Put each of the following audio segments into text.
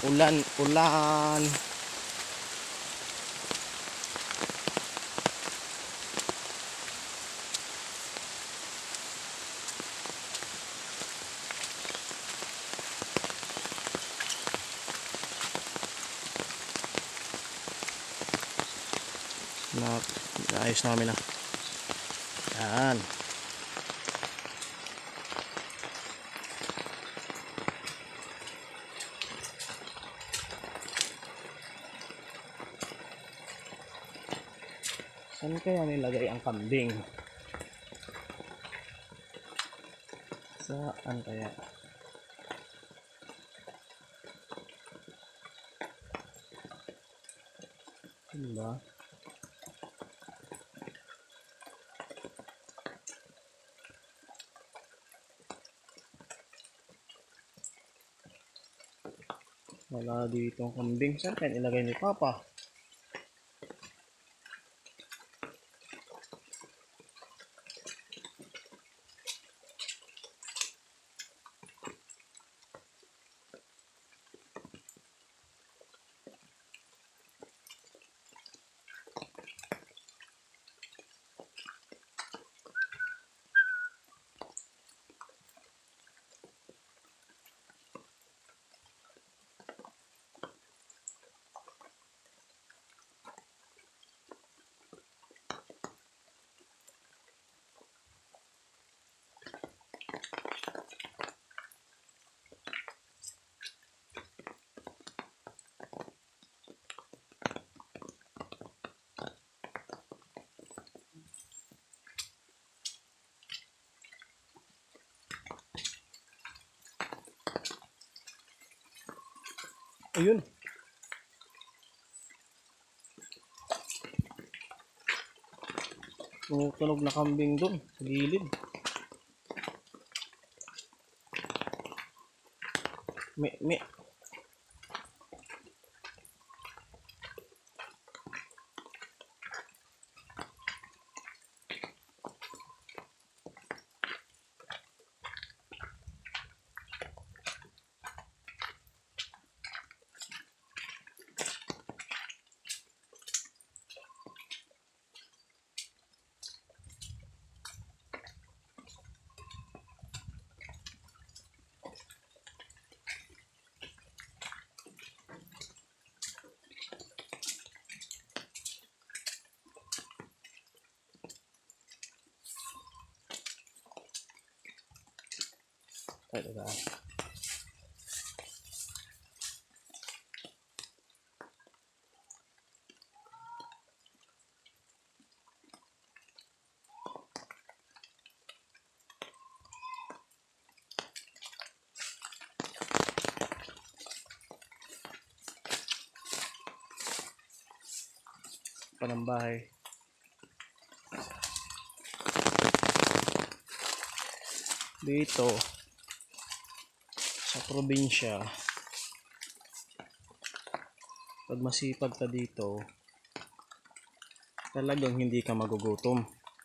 Ulan, ulan. Naayos namin na. Yan. Saan kaya nilagay ang kambing? Saan kaya? Diba? Wala dito ang kambing. Saan kaya nilagay ni Papa? Ayun. Tumutunog na kambing doon sa gilid. Me. Talaga. Panambahay. Dito sa probinsya, pag masipag ka dito, talagang hindi ka magugutom.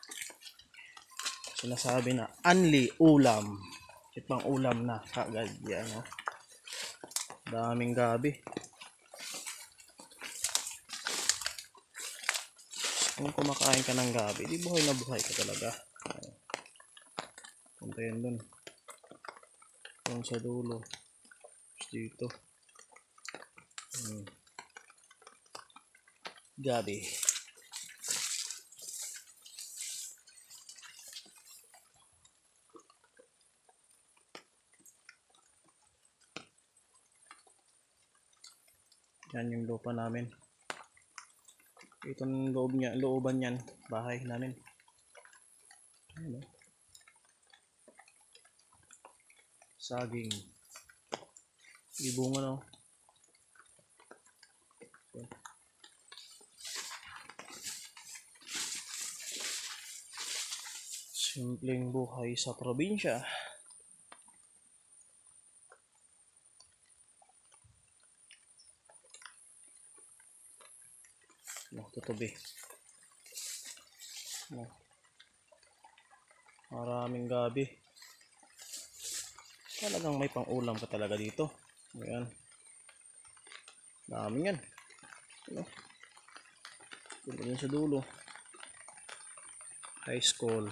Sinasabi na only ulam, ipang ulam na kagad yan, no? Daming gabi. Kung kumakain ka ng gabi, di buhay na buhay ka talaga. Punta yan dun, doon sa dulo, dito. Gabi. Yan yung lupa namin. Itong loob niya, looban yan, bahay namin. Ano? Saging. Ibunga, no? Simpleng buhay sa probinsya. No, tutubi. No. Maraming gabi. Talagang may pang-ulam ka talaga dito. Ayan. Dami yan. Ano? Punta din sa dulo. High school.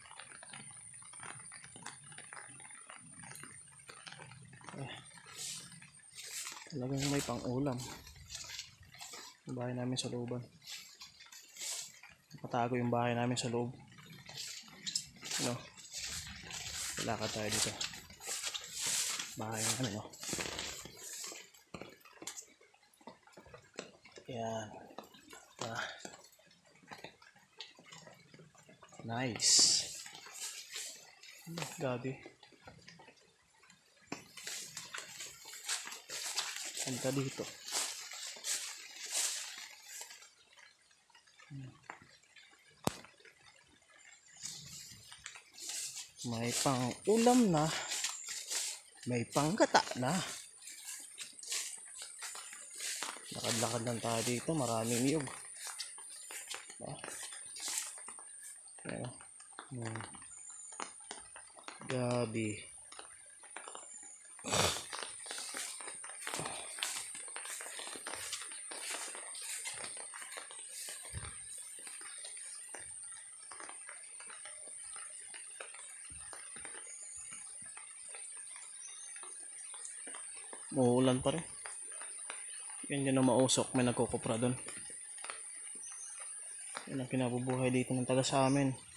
Talagang may pang-ulam. Yung bahay namin sa looban. Nakatago yung bahay namin sa loob. Ano? Lakad tayo dito. Bahay namin, no? Yan. Nice. Gabi. Punta dito. May pang ulam na. May panggata na. Lakad-lakad lang tayo dito. Maraming niyog. Gabi. Uulan pa rin. Yan yung mausok. May nagkukupra doon. Yan ang kinabubuhay dito ng taga sa amin.